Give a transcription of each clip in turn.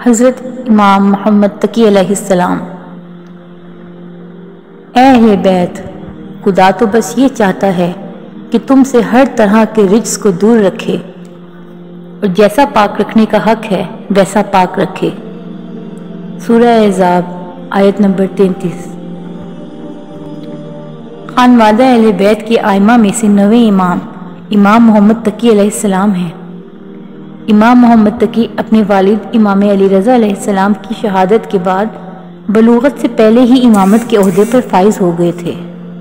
حضرت امام محمد تقی علیہ السلام۔ اے اہل بیت، خدا تو بس یہ چاہتا ہے کہ تم سے ہر طرح کے رجس کو دور رکھے اور جیسا پاک رکھنے کا حق ہے ویسا پاک رکھے۔ سورہ احزاب آیت نمبر 33۔ خانوادہ اہل بیت کے ائمہ میں سے 9ویں امام محمد تقی علیہ السلام ہیں۔ امام محمد تقی اپنے والد امام علی رضا علیہ السلام کی شہادت کے بعد بلوغت سے پہلے ہی امامت کے عہدے پر فائز ہو گئے تھے۔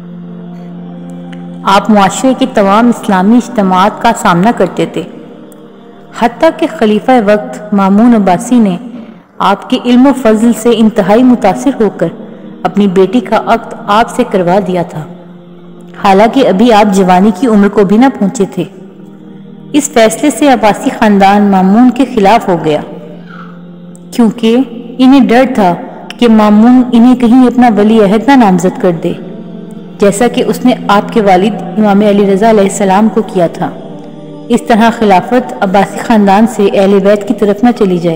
آپ معاشرے کے تمام اسلامی اجتماعات کا سامنا کرتے تھے، حتیٰ کہ خلیفہ وقت مامون عباسی نے آپ کے علم و فضل سے انتہائی متاثر ہو کر اپنی بیٹی کا عقد آپ سے کروا دیا تھا، حالانکہ ابھی آپ جوانی کی عمر کو بھی نہ پہنچے تھے۔ اس فیصلے سے عباسی خاندان مامون کے خلاف ہو گیا، کیونکہ انہیں ڈر تھا کہ مامون انہیں کہیں اپنا ولی عہد نہ نامزد کر دے، جیسا کہ اس نے آپ کے والد امام علی رضا علیہ السلام کو کیا تھا۔ اس طرح خلافت عباسی خاندان سے اہل بیت کی طرف نہ چلی جائے۔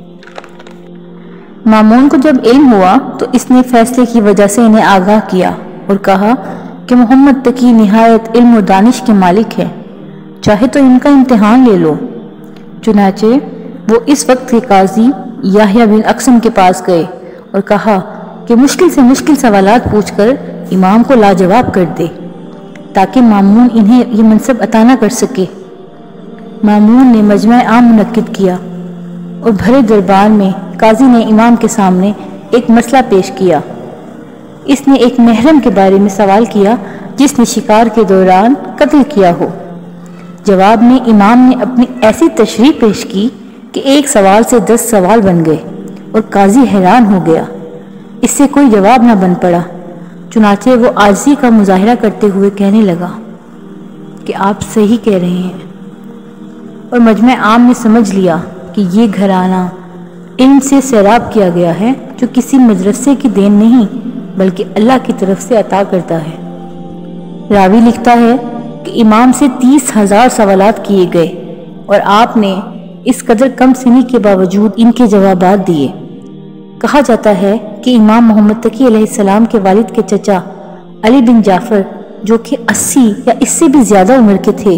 مامون کو جب علم ہوا تو اس نے فیصلے کی وجہ سے انہیں آگاہ کیا اور کہا کہ محمد تقی نہایت علم و دانش کے مالک ہے، چاہے تو ان کا امتحان لے لو۔ چنانچہ وہ اس وقت کے قاضی یحییٰ بن اقسم کے پاس گئے اور کہا کہ مشکل سے مشکل سوالات پوچھ کر امام کو لاجواب کر دے، تاکہ مامون انہیں یہ منصب عطا نہ کر سکے۔ مامون نے مجمع عام منعقد کیا اور بھرے دربار میں قاضی نے امام کے سامنے ایک مسئلہ پیش کیا۔ اس نے ایک محرم کے بارے میں سوال کیا جس نے شکار کے دوران قتل کیا ہو۔ جواب میں امام نے اپنی ایسی تشریح پیش کی کہ ایک سوال سے 10 سوال بن گئے اور قاضی حیران ہو گیا۔ اس سے کوئی جواب نہ بن پڑا، چنانچہ وہ عاجزی کا مظاہرہ کرتے ہوئے کہنے لگا کہ آپ صحیح کہہ رہے ہیں، اور مجمع عام نے سمجھ لیا کہ یہ گھرانہ علم سے سیراب کیا گیا ہے، جو کسی مدرسے کی دین نہیں بلکہ اللہ کی طرف سے عطا کرتا ہے۔ راوی لکھتا ہے کہ امام سے 30,000 سوالات کیے گئے اور آپ نے اس قدر کم سنی کے باوجود ان کے جوابات دیے۔ کہا جاتا ہے کہ امام محمد تقی علیہ السلام کے والد کے چچا علی بن جعفر، جو کہ 80 یا اس سے بھی زیادہ عمر کے تھے،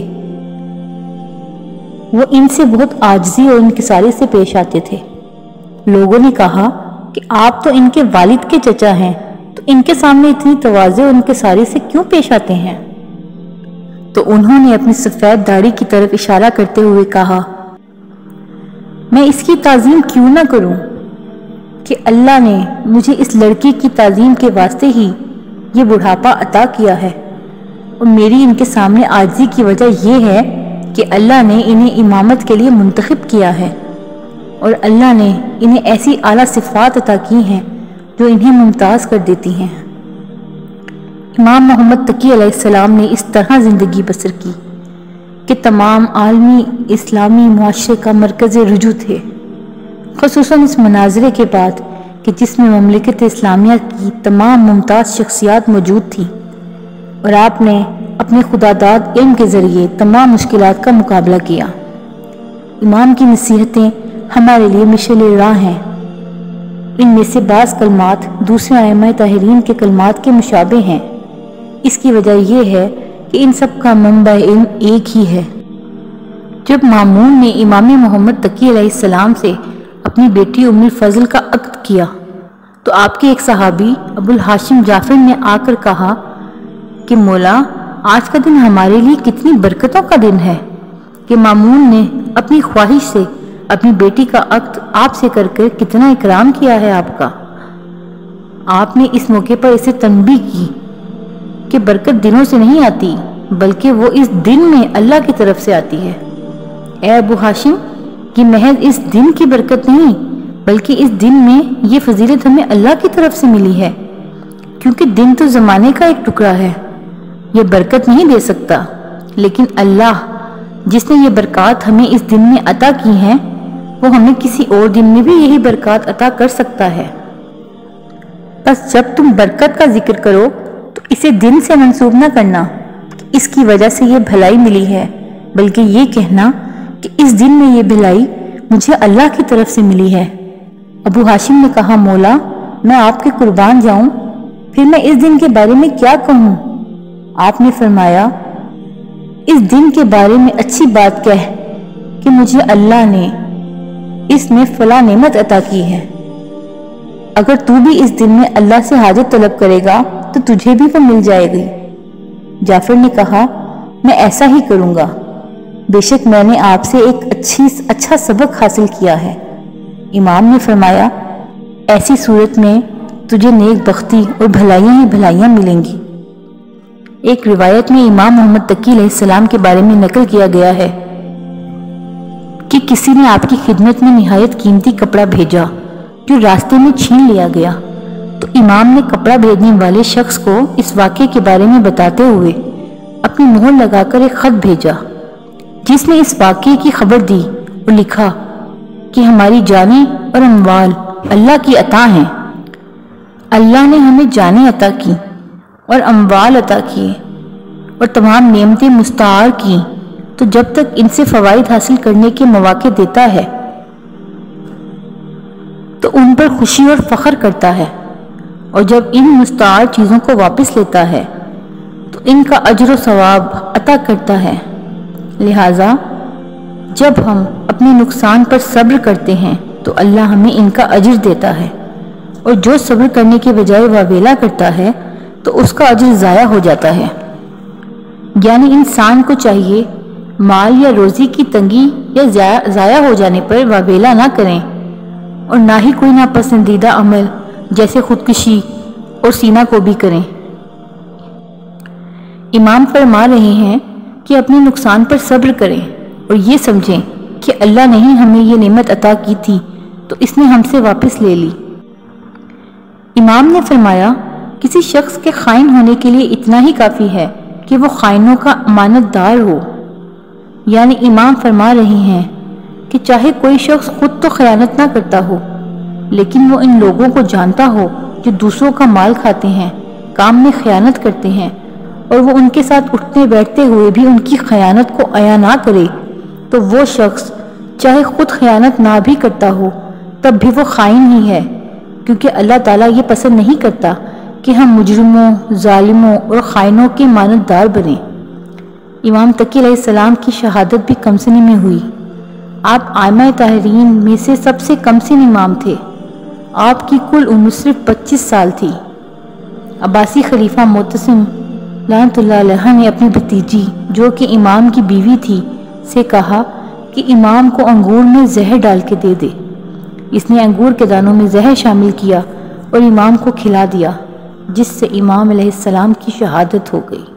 وہ ان سے بہت عاجزی اور انکساری سے پیش آتے تھے۔ لوگوں نے کہا کہ آپ تو ان کے والد کے چچا ہیں، تو ان کے سامنے اتنی تواضع اور انکساری سے کیوں پیش آتے ہیں؟ تو انہوں نے اپنی سفید داڑھی کی طرف اشارہ کرتے ہوئے کہا، میں اس کی تعظیم کیوں نہ کروں کہ اللہ نے مجھے اس لڑکی کی تعظیم کے واسطے ہی یہ بڑھاپا عطا کیا ہے، اور میری ان کے سامنے عاجزی کی وجہ یہ ہے کہ اللہ نے انہیں امامت کے لیے منتخب کیا ہے، اور اللہ نے انہیں ایسی اعلیٰ صفات عطا کی ہیں جو انہیں ممتاز کر دیتی ہیں۔ امام محمد تقی علیہ السلام نے اس طرح زندگی بسر کی کہ تمام عالمی اسلامی معاشرے کا مرکز رجوع تھے، خصوصاً اس مناظرے کے بعد کہ جس میں مملکت اسلامیہ کی تمام ممتاز شخصیات موجود تھیں، اور آپ نے اپنے خداداد علم کے ذریعے تمام مشکلات کا مقابلہ کیا۔ امام کی نصیحتیں ہمارے لیے مشعل راہ ہیں۔ ان میں سے بعض کلمات دوسرے ائمہ طاہرین کے کلمات کے مشابہ ہیں۔ اس کی وجہ یہ ہے کہ ان سب کا منبع علم ایک ہی ہے۔ جب مامون نے امام محمد تقی علیہ السلام سے اپنی بیٹی ام الفضل کا عقد کیا تو آپ کے ایک صحابی ابو الہاشم جعفر نے آ کر کہا کہ مولا، آج کا دن ہمارے لیے کتنی برکتوں کا دن ہے کہ مامون نے اپنی خواہش سے اپنی بیٹی کا عقد آپ سے کر کتنا اکرام کیا ہے آپ کا۔ آپ نے اس موقع پر اسے تنبیہ کی کہ برکت دنوں سے نہیں آتی بلکہ وہ اس دن میں اللہ کی طرف سے آتی ہے۔ اے ابو ہاشم، یہ محض اس دن کی برکت نہیں بلکہ اس دن میں یہ فضیلت ہمیں اللہ کی طرف سے ملی ہے، کیونکہ دن تو زمانے کا ایک ٹکڑا ہے، یہ برکت نہیں دے سکتا، لیکن اللہ جس نے یہ برکات ہمیں اس دن میں عطا کی ہیں وہ ہمیں کسی اور دن میں بھی یہی برکات عطا کر سکتا ہے۔ بس جب تم برکت کا ذکر کرو تو اسے دن سے منسوب نہ کرنا کہ اس کی وجہ سے یہ بھلائی ملی ہے، بلکہ یہ کہنا کہ اس دن میں یہ بھلائی مجھے اللہ کی طرف سے ملی ہے، ابو ہاشم نے کہا مولا میں آپ کے قربان جاؤں، پھر میں اس دن کے بارے میں کیا کہوں؟ آپ نے فرمایا اس دن کے بارے میں اچھی بات کہہ کہ مجھے اللہ نے اس میں فلاں نعمت عطا کی ہے، اگر تو بھی اس دن میں اللہ سے حاجت طلب کرے گا تو تجھے بھی وہ مل جائے گی۔ جعفر نے کہا میں ایسا ہی کروں گا، بے شک میں نے آپ سے ایک اچھا سبق حاصل کیا ہے۔ امام نے فرمایا ایسی صورت میں تجھے نیک بختی اور بھلائیاں ہی بھلائیاں ملیں گی۔ ایک روایت میں امام محمد تقی علیہ السلام کے بارے میں نقل کیا گیا ہے کہ کسی نے آپ کی خدمت میں نہایت قیمتی کپڑا بھیجا جو راستے میں چھین لیا گیا، تو امام نے کپڑا بھیجنے والے شخص کو اس واقعے کے بارے میں بتاتے ہوئے اپنی مہر لگا کر ایک خط بھیجا جس میں اس واقعے کی خبر دی اور لکھا کہ ہماری جانیں اور اموال اللہ کی عطا ہیں، اللہ نے ہمیں جانیں عطا کی اور اموال عطا کیے اور تمام نعمتیں مستعار کی، تو جب تک ان سے فوائد حاصل کرنے کے مواقع دیتا ہے تو ان پر خوشی اور فخر کرتا ہے، اور جب ان مستعار چیزوں کو واپس لیتا ہے تو ان کا اجر و ثواب عطا کرتا ہے۔ لہٰذا جب ہم اپنے نقصان پر صبر کرتے ہیں تو اللہ ہمیں ان کا اجر دیتا ہے، اور جو صبر کرنے کے بجائے واویلا کرتا ہے تو اس کا اجر ضائع ہو جاتا ہے۔ یعنی انسان کو چاہیے مال یا روزی کی تنگی یا ضائع ہو جانے پر واویلا نہ کریں، اور نہ ہی کوئی ناپسندیدہ عمل جیسے خودکشی اور سینہ کو بھی کریں۔ امام فرما رہے ہیں کہ اپنے نقصان پر صبر کریں اور یہ سمجھیں کہ اللہ نے ہی ہمیں یہ نعمت عطا کی تھی تو اس نے ہم سے واپس لے لی۔ امام نے فرمایا کسی شخص کے خائن ہونے کے لیے اتنا ہی کافی ہے کہ وہ خائنوں کا امانت دار ہو۔ یعنی امام فرما رہے ہیں کہ چاہے کوئی شخص خود تو خیانت نہ کرتا ہو، لیکن وہ ان لوگوں کو جانتا ہو جو دوسروں کا مال کھاتے ہیں، کام میں خیانت کرتے ہیں، اور وہ ان کے ساتھ اٹھتے بیٹھتے ہوئے بھی ان کی خیانت کو عیا نہ کرے، تو وہ شخص چاہے خود خیانت نہ بھی کرتا ہو تب بھی وہ خائن ہی ہے، کیونکہ اللہ تعالیٰ یہ پسند نہیں کرتا کہ ہم مجرموں، ظالموں اور خائنوں کے مانت دار بنیں۔ امام تقی علیہ السلام کی شہادت بھی کم سنی میں ہوئی۔ آپ ائمہ طاہرین میں سے سب سے کم سن امام تھے۔ آپ کی کل عمر صرف 25 سال تھی۔ عباسی خلیفہ معتصم لعنت اللہ علیہ نے اپنی بھتیجی جو کہ امام کی بیوی تھی سے کہا کہ امام کو انگور میں زہر ڈال کے دے دے۔ اس نے انگور کے دانوں میں زہر شامل کیا اور امام کو کھلا دیا، جس سے امام علیہ السلام کی شہادت ہو گئی۔